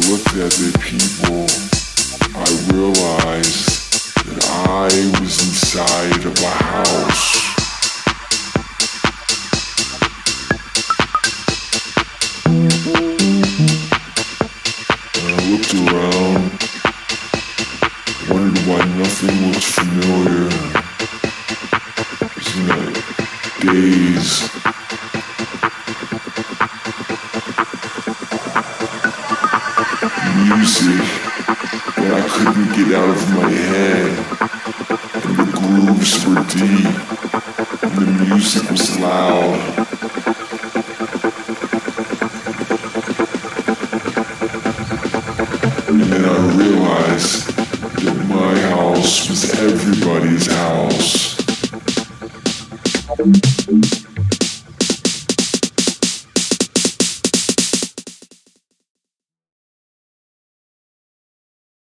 looked at the people, I realized that I was inside of a house. And I looked around, wondered why nothing looked familiar. I was in a daze. Music that I couldn't get out of my head, and the grooves were deep, and the music was loud. And then I realized that my house was everybody's house.